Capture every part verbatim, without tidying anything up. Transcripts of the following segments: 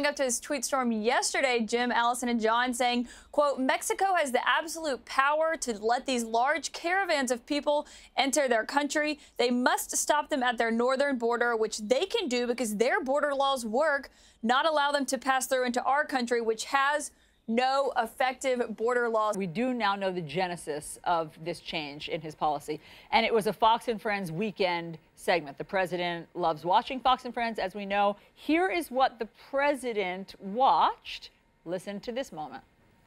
up to his tweet storm yesterday, Jim, Allison, and John saying, quote, Mexico has the absolute power to let these large caravans of people enter their country. They must stop them at their northern border, which they can do because their border laws work, not allow them to pass through into our country, which has no effective border laws. We do now know the genesis of this change in his policy, and it was a Fox and Friends weekend segment. The president loves watching Fox and Friends, as we know. Here is what the president watched. Listen to this moment.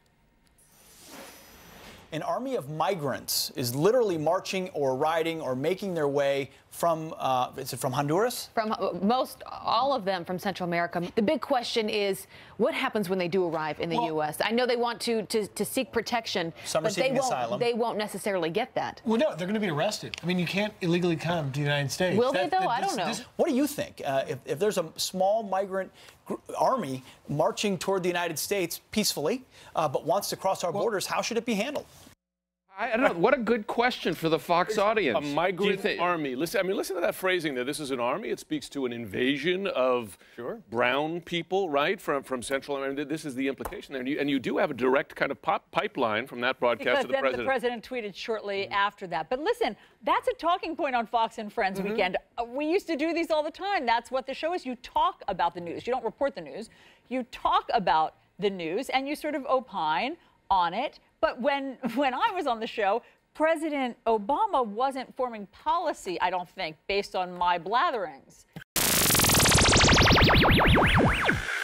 An army of migrants is literally marching or riding or making their way from, uh, is it from Honduras? From uh, most, all of them from Central America. The big question is, what happens when they do arrive in the well, U S? I know they want to, to, to seek protection, some but they won't, asylum. they won't necessarily get that. Well, no, they're going to be arrested. I mean, you can't illegally come to the United States. Will that, they, though? That, I this, don't know. This, what do you think? Uh, if, if there's a small migrant army marching toward the United States peacefully, uh, but wants to cross our well, borders, how should it be handled? I don't know. What a good question for the Fox audience. A migrant army. Listen, I mean, listen to that phrasing there. This is an army. It speaks to an invasion of sure. brown people, right, from from Central America. This is the implication there. And you, and you do have a direct kind of pop pipeline from that broadcast because to the then president. the president tweeted shortly mm-hmm. after that. But listen, that's a talking point on Fox and Friends mm-hmm. weekend. Uh, we used to do these all the time. That's what the show is. You talk about the news. You don't report the news. You talk about the news, and you sort of opine on it. But when, when I was on the show, President Obama wasn't forming policy, I don't think, based on my blatherings.